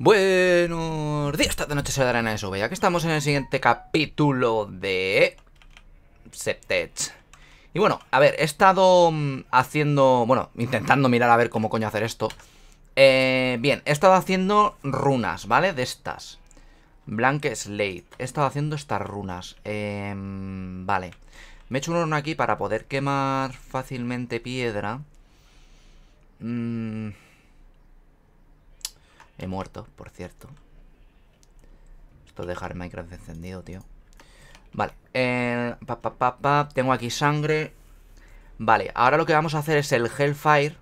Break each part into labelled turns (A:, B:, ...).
A: Buenos días, tarde, noche, soy Arena SV. Ya que estamos en el siguiente capítulo de Septech. Y bueno, a ver, he estado haciendo... Bueno, intentando mirar a ver cómo coño hacer esto. Bien, he estado haciendo runas, ¿vale? De estas. Blank Slate. He estado haciendo estas runas. Vale. Me he hecho un horno aquí para poder quemar fácilmente piedra. He muerto, por cierto. Esto de dejar Minecraft encendido, tío. Vale, tengo aquí sangre. Vale, ahora lo que vamos a hacer es el Hellfire.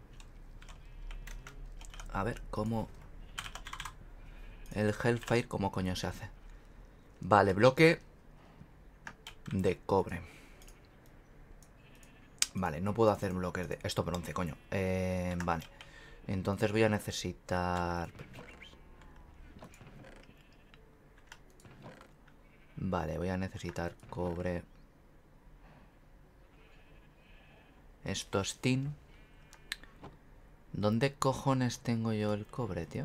A: A ver, ¿cómo? El Hellfire, ¿cómo coño se hace? Vale, bloque de cobre. Vale, no puedo hacer bloques de... Esto bronce, coño. Vale. Entonces voy a necesitar... Vale, voy a necesitar cobre. Esto es tin. ¿Dónde cojones tengo yo el cobre, tío?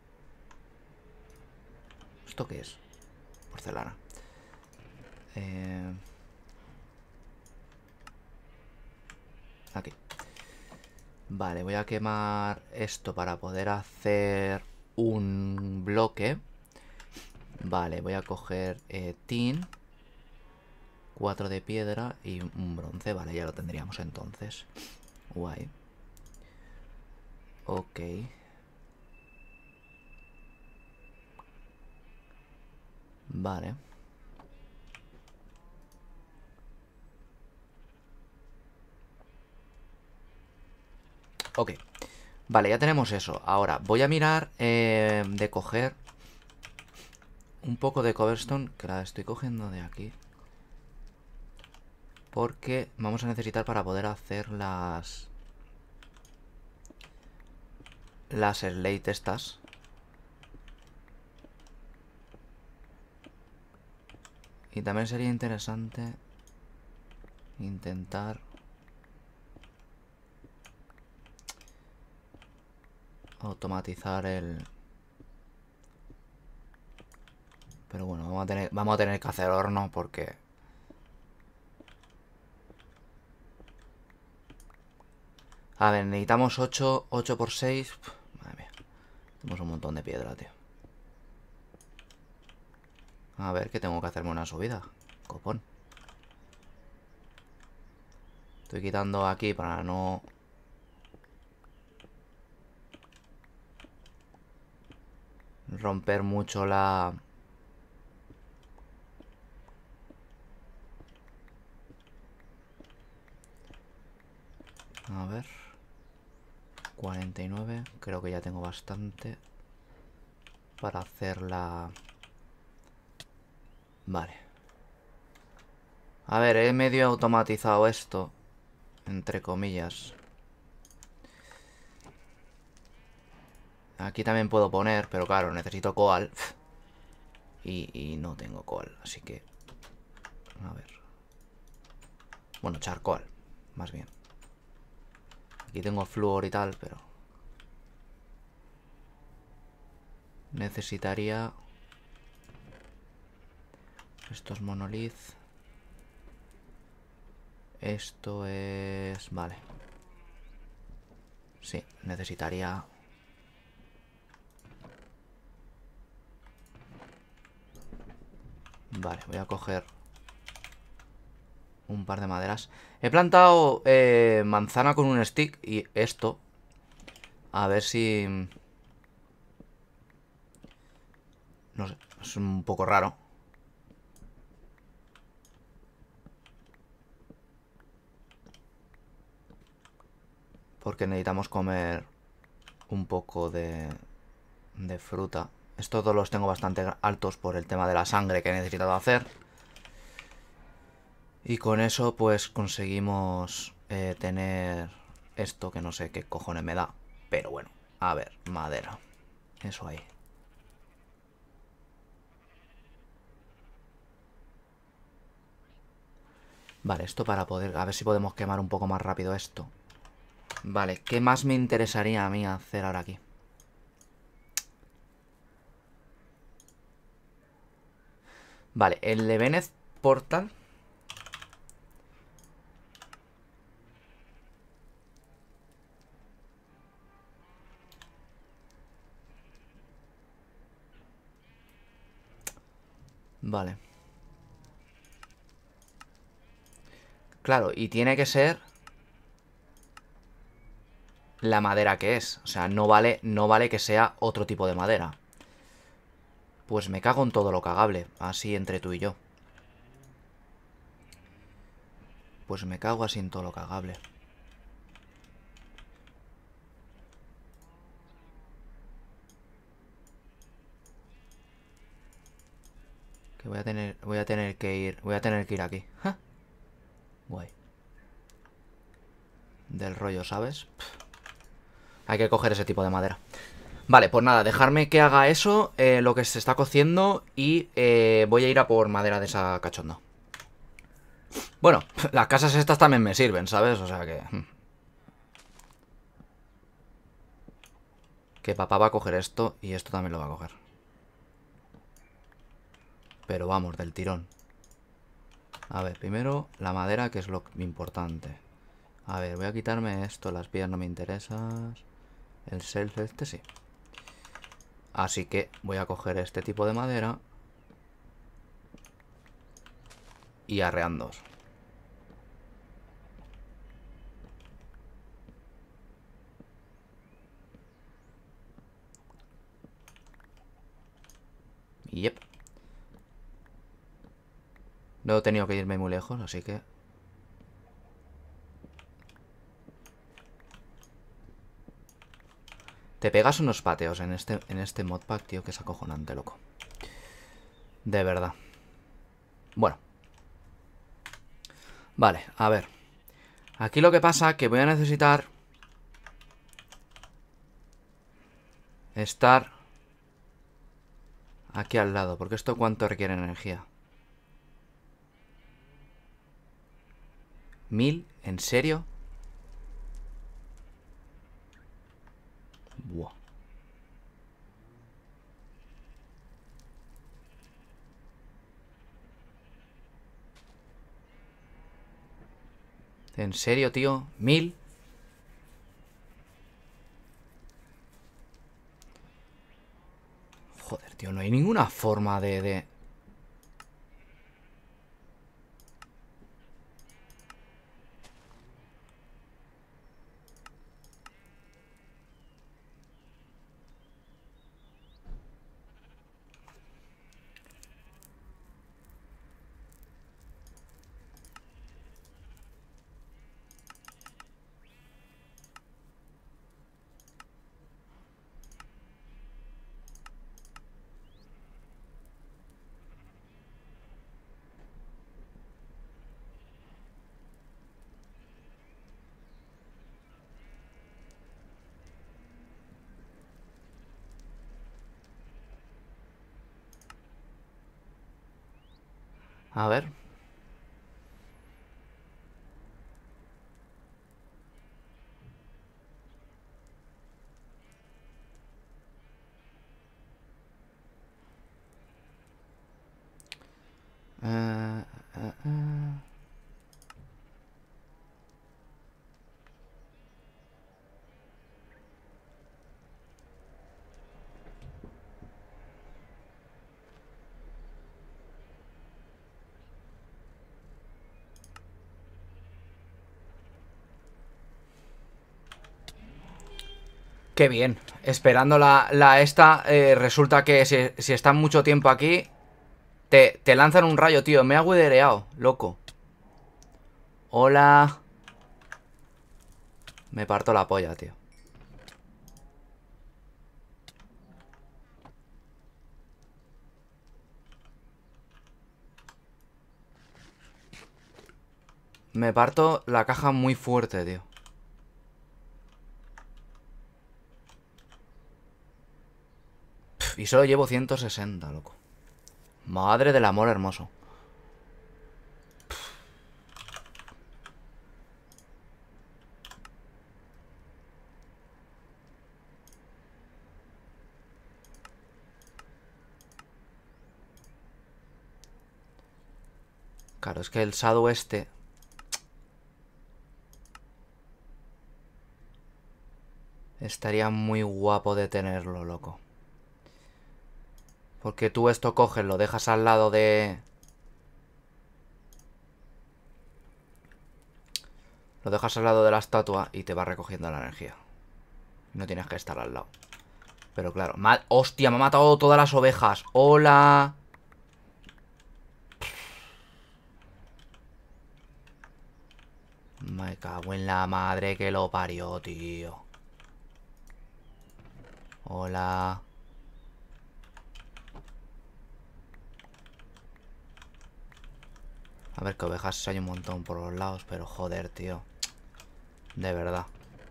A: ¿Esto qué es? Porcelana. Aquí. Vale, voy a quemar esto para poder hacer un bloque. Vale, voy a coger tin, 4 de piedra y un bronce. Vale, ya lo tendríamos entonces. Guay. Ok. Vale. Ok. Vale, ya tenemos eso. Ahora, voy a mirar de coger un poco de cobblestone, que la estoy cogiendo de aquí. Porque vamos a necesitar para poder hacer las slate estas. Y también sería interesante intentar automatizar el... Pero bueno, vamos a tener que hacer horno porque... A ver, necesitamos 8 por 6. Madre mía. Tenemos un montón de piedra, tío. A ver, que tengo que hacerme una subida. Copón. Estoy quitando aquí para no... romper mucho la... A ver... 49. Creo que ya tengo bastante para hacer la... Vale. A ver, he medio automatizado esto, entre comillas. Aquí también puedo poner, pero claro, necesito coal. Y no tengo coal, así que... A ver. Bueno, charcoal, más bien. Aquí tengo flúor y tal, pero... necesitaría... Esto es monolith. Esto es... Vale. Sí, necesitaría... Vale, voy a coger un par de maderas. He plantado manzana con un stick y esto. A ver si... No sé, es un poco raro. Porque necesitamos comer un poco de fruta. Estos dos los tengo bastante altos por el tema de la sangre que he necesitado hacer. Y con eso pues conseguimos tener esto que no sé qué cojones me da. Pero bueno, a ver, madera. Eso ahí. Vale, esto para poder... A ver si podemos quemar un poco más rápido esto. Vale, ¿qué más me interesaría a mí hacer ahora aquí? Vale, el de Bennett Portal. Vale. Claro, y tiene que ser la madera que es. O sea, no vale que sea otro tipo de madera. Pues me cago en todo lo cagable. Así entre tú y yo. Pues me cago así en todo lo cagable. Que voy a tener que ir aquí. ¡Ja! Guay. Del rollo, ¿sabes? Hay que coger ese tipo de madera. Vale, pues nada, dejarme que haga eso, lo que se está cociendo, y voy a ir a por madera de esa cachonda. Bueno, las casas estas también me sirven, ¿sabes? O sea que... Que papá va a coger esto y esto también lo va a coger. Pero vamos, del tirón. A ver, primero la madera, que es lo importante. A ver, voy a quitarme esto, las piedras no me interesan. El self este sí. Así que voy a coger este tipo de madera y arreándoos. Yep. No he tenido que irme muy lejos, así que... Te pegas unos pateos en este modpack, tío, que es acojonante, loco. De verdad. Bueno. Vale, a ver. Aquí lo que pasa es que voy a necesitar... estar... aquí al lado, porque esto cuánto requiere energía. 1000, ¿en serio? Buah. ¿En serio, tío? 1000. Joder, tío, no hay ninguna forma de... A ver. Eh, eh, eh. Qué bien. Esperando la esta, resulta que si están mucho tiempo aquí, te lanzan un rayo, tío. Me ha guidereado, loco. Hola. Me parto la polla, tío. Me parto la caja muy fuerte, tío. Y solo llevo 160, loco. Madre del amor hermoso. Claro, es que el Shadow este... estaría muy guapo de tenerlo, loco. Porque tú esto coges, lo dejas al lado de... lo dejas al lado de la estatua y te va recogiendo la energía. No tienes que estar al lado. Pero claro, ¡hostia! Me ha matado todas las ovejas. ¡Hola! Me cago en la madre que lo parió, tío. Hola. A ver, que ovejas hay un montón por los lados, pero joder, tío. De verdad.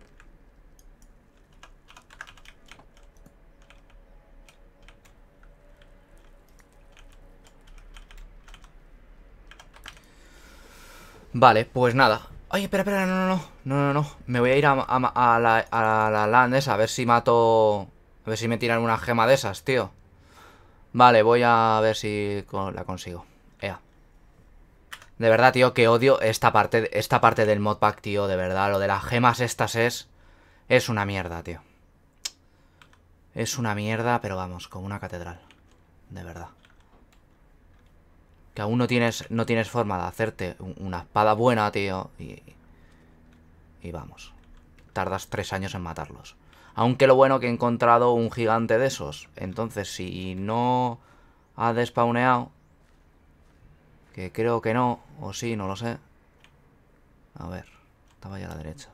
A: Vale, pues nada. Ay, espera, espera, no. Me voy a ir a la land esa, a ver si mato... a ver si me tiran una gema de esas, tío. Vale, voy a ver si la consigo. Ea. De verdad, tío, que odio esta parte del modpack, tío, de verdad. Lo de las gemas estas es una mierda, tío. Es una mierda, pero vamos, como una catedral. De verdad. Que aún no tienes forma de hacerte una espada buena, tío. Y vamos. Tardas 3 años en matarlos. Aunque lo bueno que he encontrado un gigante de esos. Entonces, si no ha despawneado... que creo que no. O sí, no lo sé. A ver. Estaba ya a la derecha.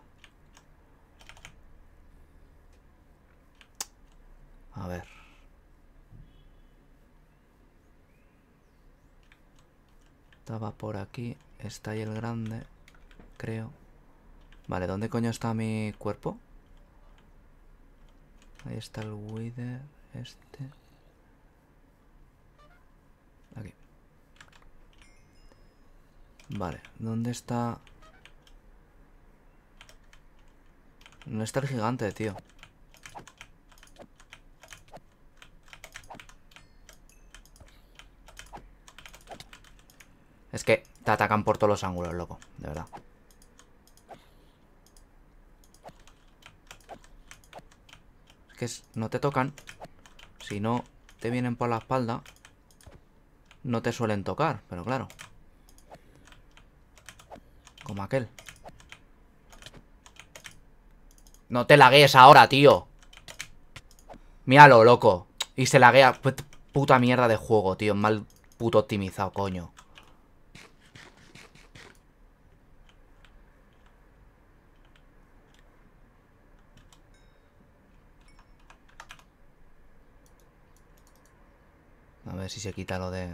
A: A ver. Estaba por aquí. Está ahí el grande. Creo. Vale, ¿dónde coño está mi cuerpo? Ahí está el Wither. Este. Aquí. Vale, ¿dónde está? ¿Dónde está el gigante, tío? Es que te atacan por todos los ángulos, loco. De verdad. Es que no te tocan. Si no te vienen por la espalda, no te suelen tocar, pero claro. Como aquel. No te lagues ahora, tío. Míralo, loco. Y se laguea. Puta mierda de juego, tío. Mal puto optimizado, coño. A ver si se quita lo de...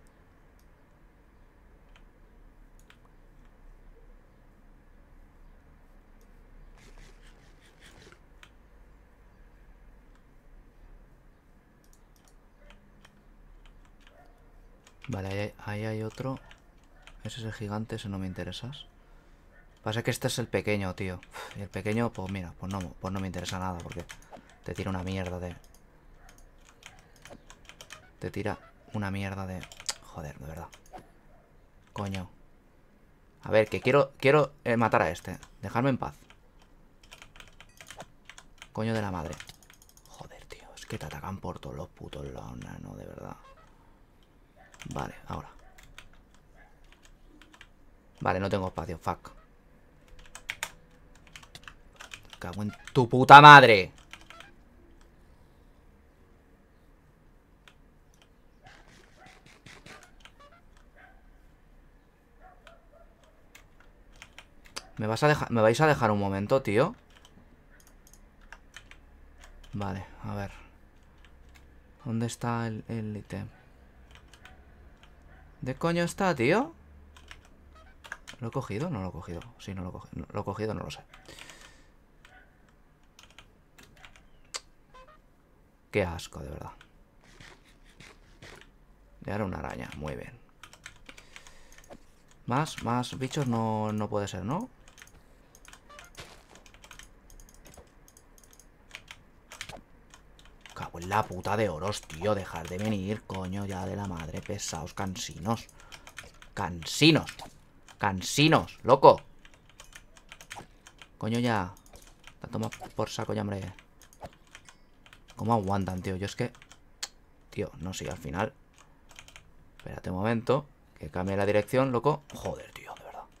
A: Vale, ahí hay otro. Ese es el gigante, ese no me interesas. Pasa que este es el pequeño, tío. Y el pequeño, pues mira, pues no me interesa nada. Porque te tira una mierda de... te tira una mierda de... joder, de verdad. Coño. A ver, que quiero matar a este. Dejarme en paz. Coño de la madre. Joder, tío. Es que te atacan por todos los putos lados, no, de verdad. Vale, ahora. Vale, no tengo espacio, fuck. Cago en tu puta madre. ¿Me vais a dejar un momento, tío? Vale, a ver. ¿Dónde está el ítem? ¿De coño está, tío? ¿Lo he cogido? No lo he cogido. Sí, no lo he cogido. No, lo he cogido, no lo sé. Qué asco, de verdad. Y ahora una araña. Muy bien. Más bichos no puede ser, ¿no? Cago en la puta de oros, tío. Dejar de venir, coño, ya de la madre. Pesados, cansinos. Cansinos. Cansinos, loco. Coño ya. La toma por saco ya, hombre. ¿Cómo aguantan, tío? Yo es que... Tío, no sé, al final... Espérate un momento. Que cambie la dirección, loco. Joder, tío, de verdad.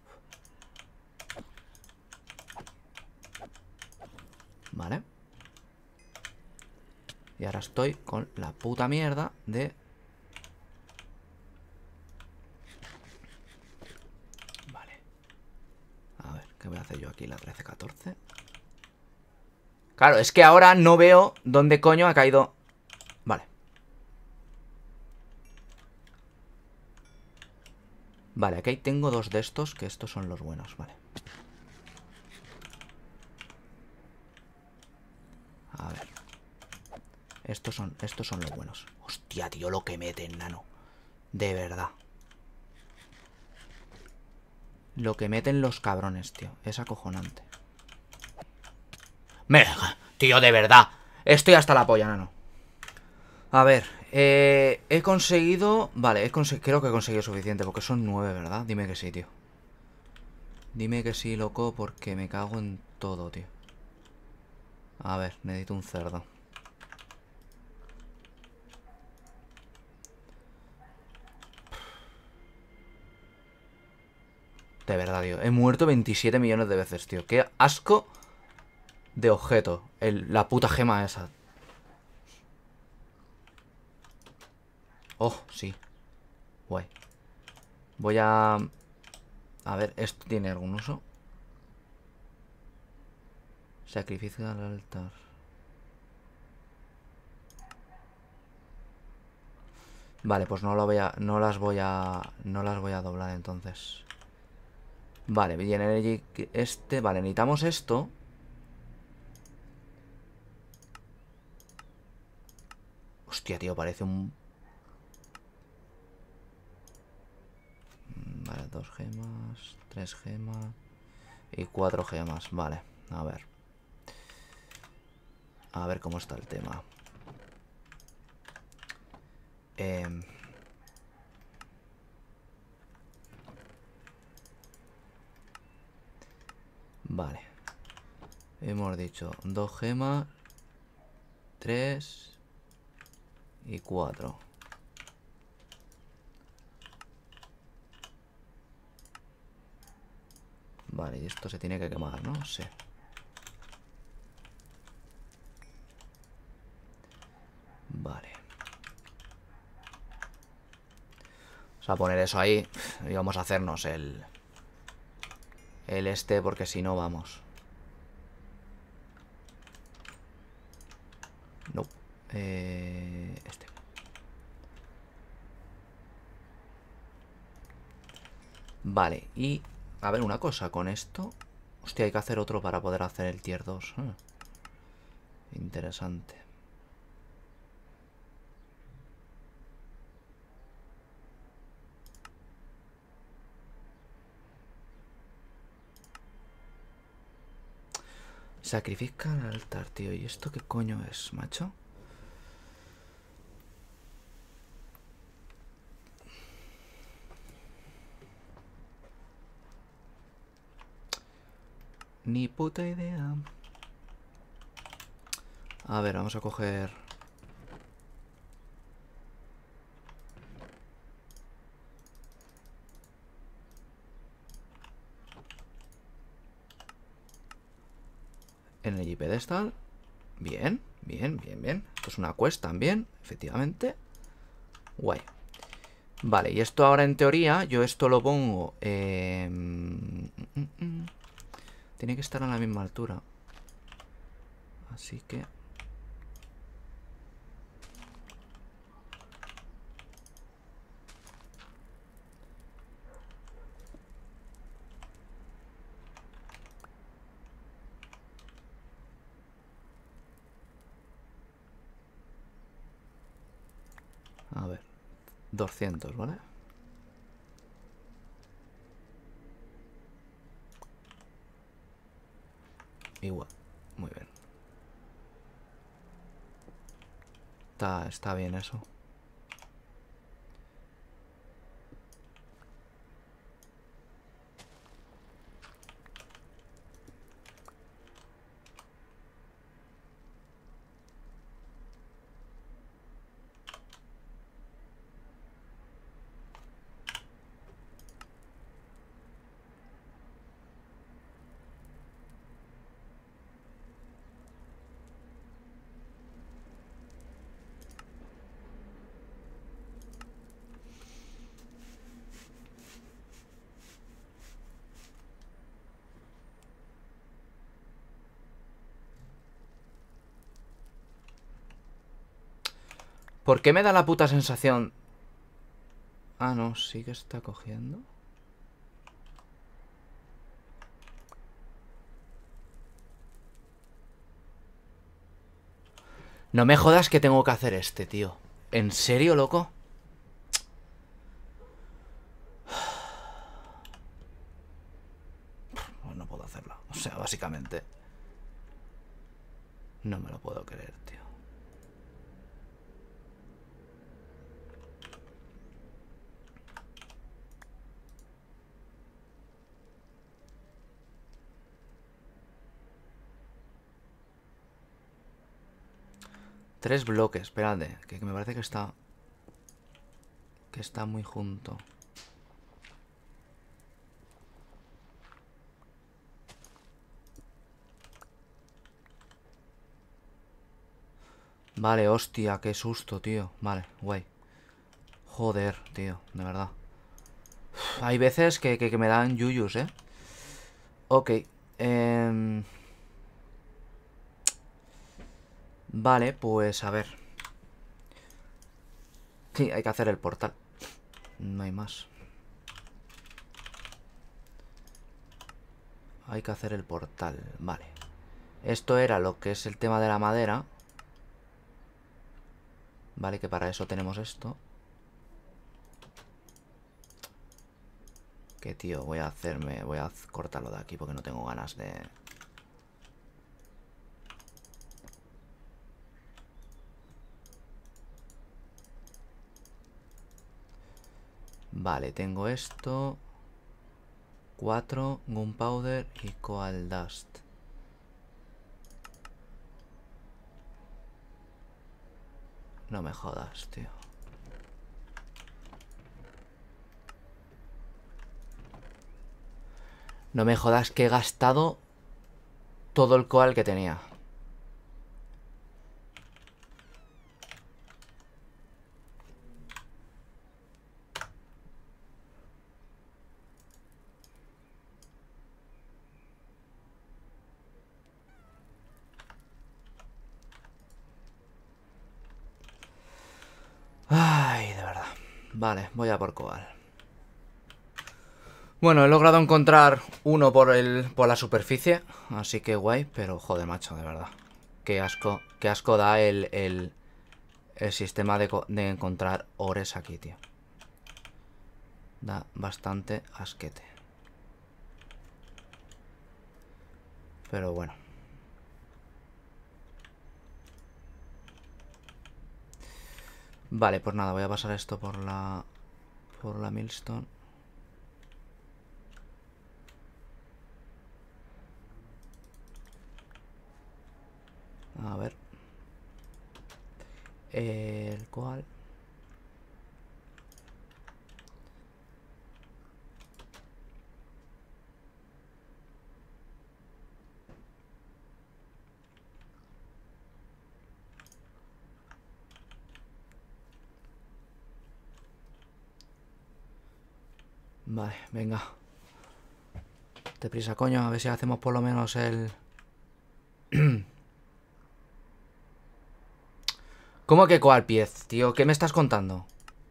A: Vale. Y ahora estoy con la puta mierda de... Vale. A ver, ¿qué voy a hacer yo aquí? La 13-14. Claro, es que ahora no veo dónde coño ha caído... Vale. Vale, aquí tengo dos de estos, que estos son los buenos, vale. A ver. Estos son los buenos. Hostia, tío, lo que meten, nano. De verdad. Lo que meten los cabrones, tío. Es acojonante. Tío, de verdad. Estoy hasta la polla, nano. A ver, he conseguido... Vale, creo que he conseguido suficiente, porque son 9, ¿verdad? Dime que sí, tío. Dime que sí, loco, porque me cago en todo, tío. A ver, necesito un cerdo. De verdad, tío. He muerto 27 millones de veces, tío. Qué asco de objeto. La puta gema esa. Oh, sí. Guay. Voy a... A ver, ¿esto tiene algún uso? Sacrificio al altar. Vale, pues no las voy a doblar entonces. Vale, viene Energy este. Vale, necesitamos esto. Hostia, tío, parece un... Vale, 2 gemas, 3 gemas y 4 gemas. Vale, a ver. A ver cómo está el tema. Vale. Hemos dicho 2 gemas, 3 y 4. Vale, y esto se tiene que quemar, ¿no? Sí. Vale. Vamos a poner eso ahí. Y vamos a hacernos el este, porque si no, vamos. No. Este. Vale, y... A ver, una cosa, con esto... Hostia, hay que hacer otro para poder hacer el tier 2. Interesante. Sacrifica al altar, tío. ¿Y esto qué coño es, macho? Ni puta idea. A ver, vamos a coger... Energy Pedestal. Bien, bien, bien, bien. Esto es una quest también, efectivamente. Guay. Vale, y esto ahora en teoría, yo esto lo pongo... Tiene que estar a la misma altura. Así que... A ver, 200, ¿vale? Igual, muy bien. Está bien eso. ¿Por qué me da la puta sensación? Ah, no, sí que está cogiendo. No me jodas que tengo que hacer este, tío. ¿En serio, loco? Pues no puedo hacerlo. O sea, básicamente. No me lo puedo creer, tío. Tres bloques, espérate. Que me parece que está... Que está muy junto. Vale, hostia, qué susto, tío. Vale, guay. Joder, tío, de verdad. Uf, hay veces que me dan yuyus, ¿eh? Ok. Vale, pues a ver. Sí, hay que hacer el portal. No hay más. Hay que hacer el portal, vale. Esto era lo que es el tema de la madera. Vale, que para eso tenemos esto. Que tío, voy a cortarlo de aquí porque no tengo ganas de... Vale, tengo esto. 4, gunpowder y coal dust. No me jodas, tío. No me jodas que he gastado todo el coal que tenía. Ay, de verdad. Vale, voy a por coal. Bueno, he logrado encontrar uno por la superficie. Así que guay, pero joder, macho, de verdad. Qué asco da el sistema de encontrar ores aquí, tío. Da bastante asquete. Pero bueno. Vale, pues nada, voy a pasar esto por la millstone. A ver. El cual... Vale, venga. Deprisa, coño, a ver si hacemos por lo menos el... ¿Cómo que cuál piez, tío? ¿Qué me estás contando?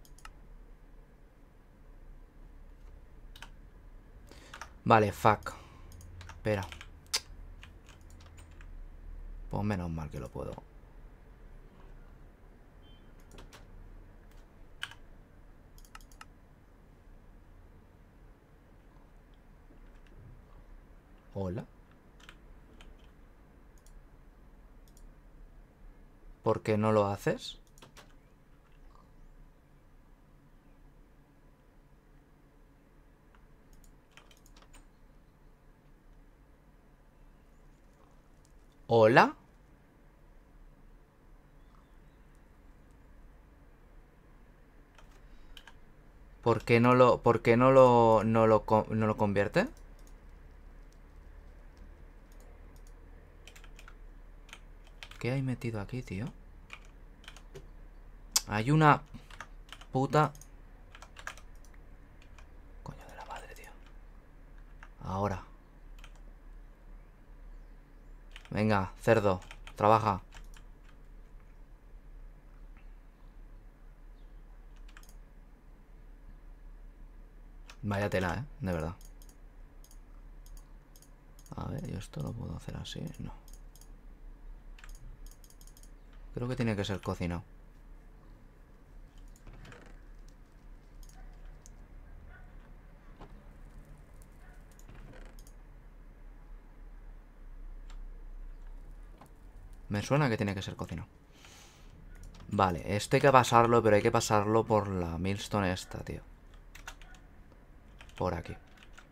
A: Vale, fuck. Espera. Pues menos mal que lo puedo. Hola. ¿Por qué no lo haces? ¿Hola? ¿Por qué no lo convierte? ¿Qué hay metido aquí, tío? Hay una puta... Coño de la madre, tío. Ahora. Venga, cerdo. Trabaja. Vaya tela, de verdad. A ver, yo esto lo puedo hacer así. No. Creo que tiene que ser cocinado. Me suena que tiene que ser cocinado. Vale, esto hay que pasarlo, pero hay que pasarlo por la millstone esta, tío. Por aquí.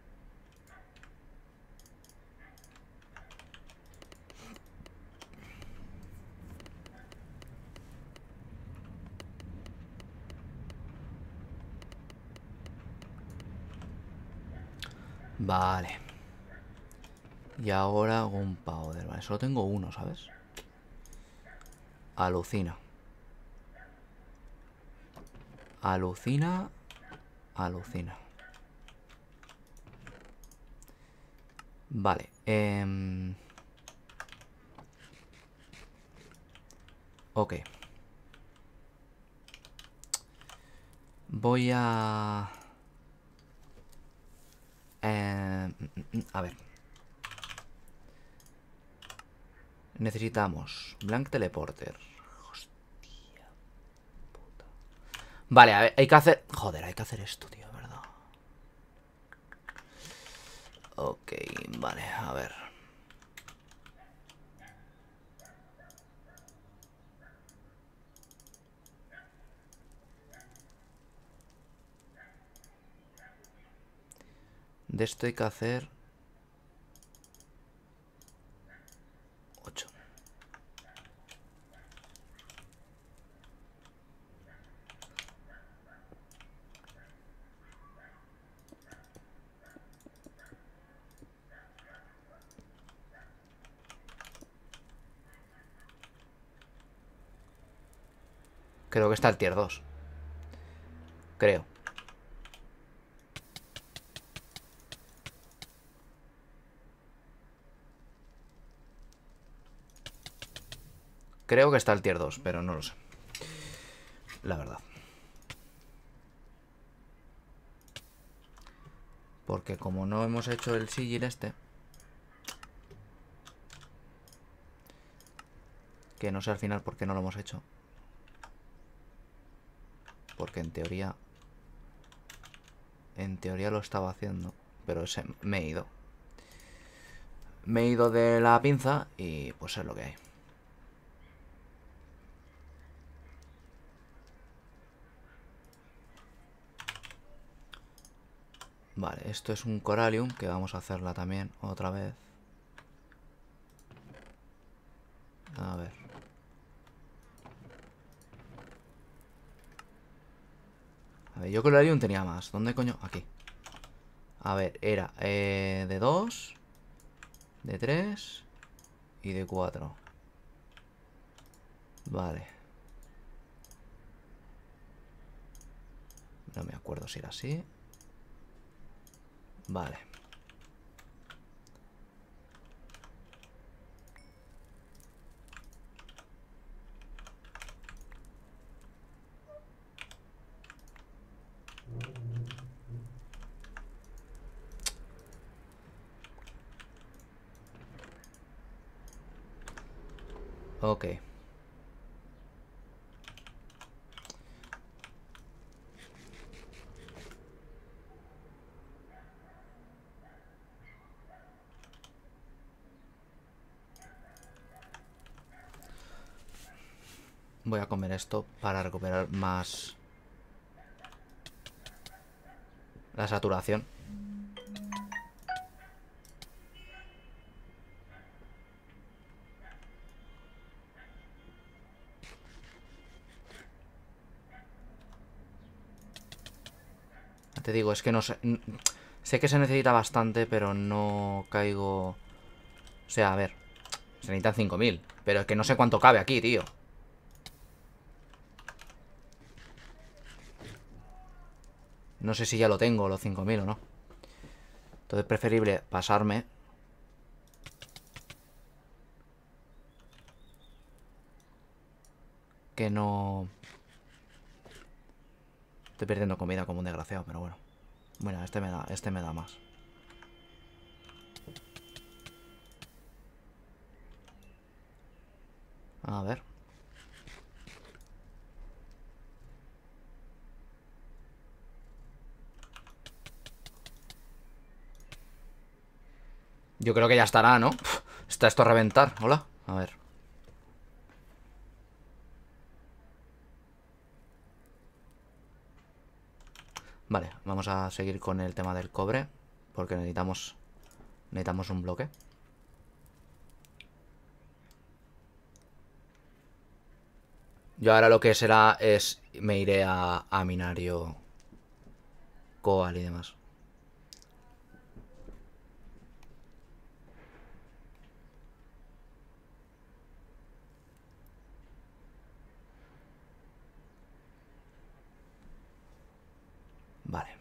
A: Vale. Y ahora gunpowder. Vale, solo tengo uno, ¿sabes? Alucina. Alucina. Alucina. Vale. Ok. Voy a... a ver. Necesitamos Blank Teleporter. Hostia puta. Vale, a ver, hay que hacer... Joder, hay que hacer esto, tío, ¿verdad? Ok, vale, a ver. De esto hay que hacer 8. Creo que está el tier 2. Creo. Creo que está el tier 2, pero no lo sé. La verdad. Porque como no hemos hecho el sigil este... Que no sé al final por qué no lo hemos hecho. Porque en teoría... En teoría lo estaba haciendo. Pero me he ido. Me he ido de la pinza y pues es lo que hay. Vale, esto es un Coralium, que vamos a hacerla también otra vez. A ver. A ver, yo Coralium tenía más. ¿Dónde coño? Aquí. A ver, era de 2, de 3 y de 4. Vale. No me acuerdo si era así. Vale. Ok. Voy a comer esto para recuperar más la saturación. Te digo, es que no sé... Sé que se necesita bastante, pero no caigo... O sea, a ver, se necesitan 5000. Pero es que no sé cuánto cabe aquí, tío. No sé si ya lo tengo, los 5000 o no. Entonces es preferible pasarme. Que no... Estoy perdiendo comida como un desgraciado, pero bueno. Bueno, este me da más. A ver. Yo creo que ya estará, ¿no? Está esto a reventar. Hola. A ver. Vale, vamos a seguir con el tema del cobre. Porque necesitamos un bloque. Yo ahora lo que será es... Me iré a Minario Coal y demás. Vale.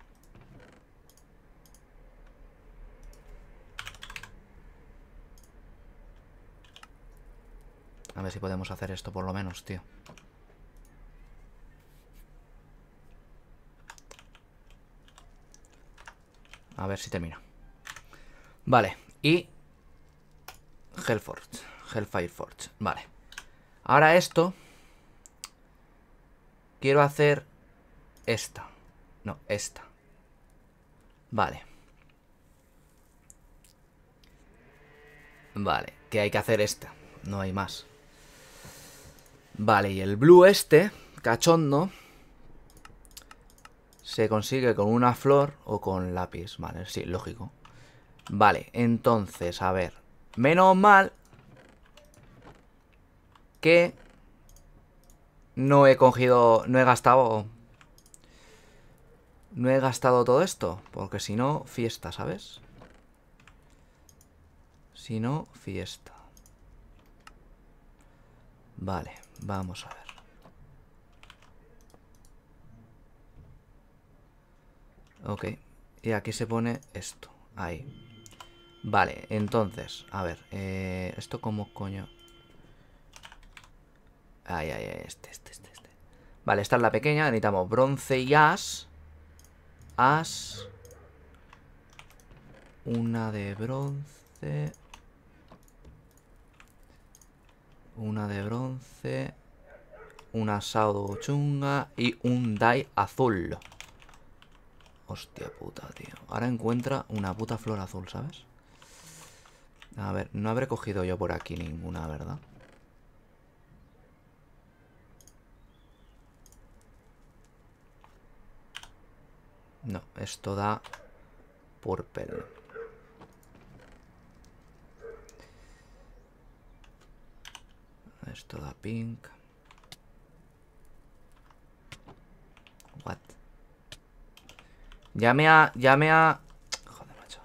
A: A ver si podemos hacer esto por lo menos, tío. A ver si termina. Vale, y... Hellfire Forge, vale. Ahora esto... Quiero hacer... Esta. No, esta. Vale. Vale, que hay que hacer esta. No hay más. Vale, y el blue este, cachondo, se consigue con una flor o con lápiz. Vale, sí, lógico. Vale, entonces, a ver. Menos mal que no he cogido... No he gastado... No he gastado todo esto. Porque si no, fiesta, ¿sabes? Si no, fiesta. Vale, vamos a ver. Ok, y aquí se pone esto. Ahí. Vale, entonces, a ver, ¿esto cómo coño? Ahí, este. Vale, esta es la pequeña, necesitamos bronce y as. As. Una de bronce. Una de bronce. Una sao chunga y un dye azul. Hostia puta, tío. Ahora encuentra una puta flor azul, ¿sabes? A ver, no habré cogido yo por aquí ninguna, ¿verdad? No, esto da purple. Esto da pink. What? Llame a... Joder, macho.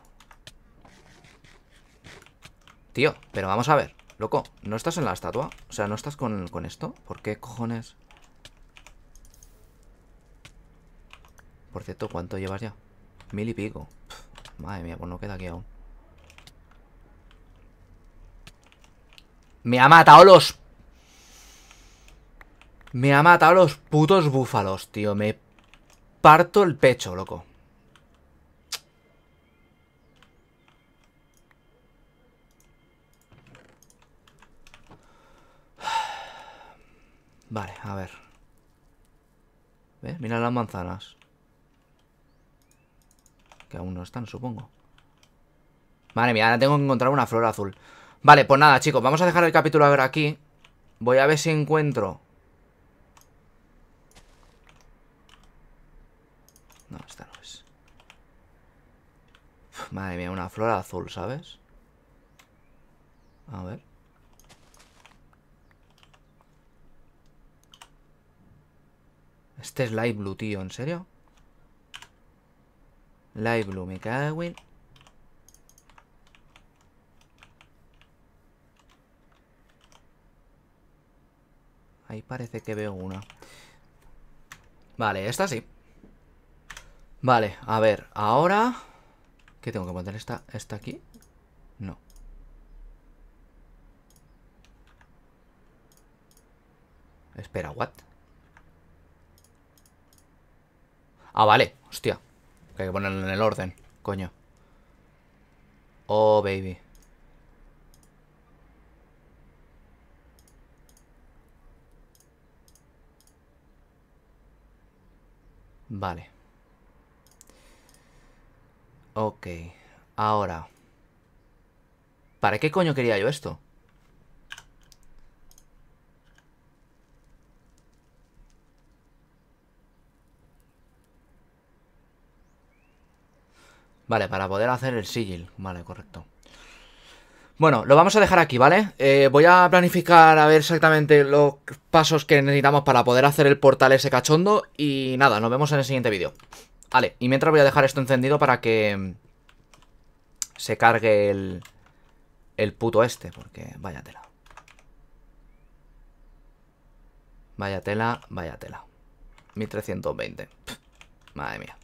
A: Tío, pero vamos a ver. Loco, ¿no estás en la estatua? O sea, ¿no estás con esto? ¿Por qué cojones? Por cierto, ¿cuánto llevas ya? 1000 y pico. Pff, madre mía, pues no queda aquí aún. Me ha matado los... Me ha matado los putos búfalos, tío. Me parto el pecho, loco. Vale, a ver. ¿Ves? Mira las manzanas. Que aún no están, supongo. Madre mía, ahora tengo que encontrar una flor azul. Vale, pues nada, chicos, vamos a dejar el capítulo ahora aquí. Voy a ver si encuentro... No, esta no es. Uf, madre mía, una flor azul, ¿sabes? A ver. Este es Light Blue, tío, ¿en serio? Light Blue, me cago en... Ahí parece que veo una. Vale, esta sí. Vale, a ver, ahora... ¿Qué tengo que poner esta aquí? No. Espera, ¿what? Ah, vale, hostia. Que hay que ponerlo en el orden, coño. Oh, baby. Vale. Ok. Ahora. ¿Para qué coño quería yo esto? Vale, para poder hacer el sigil. Vale, correcto. Bueno, lo vamos a dejar aquí, ¿vale? Voy a planificar a ver exactamente los pasos que necesitamos para poder hacer el portal ese cachondo. Y nada, nos vemos en el siguiente vídeo. Vale, y mientras voy a dejar esto encendido para que se cargue el puto este, porque vaya tela. Vaya tela, vaya tela. 1320. Pff, madre mía.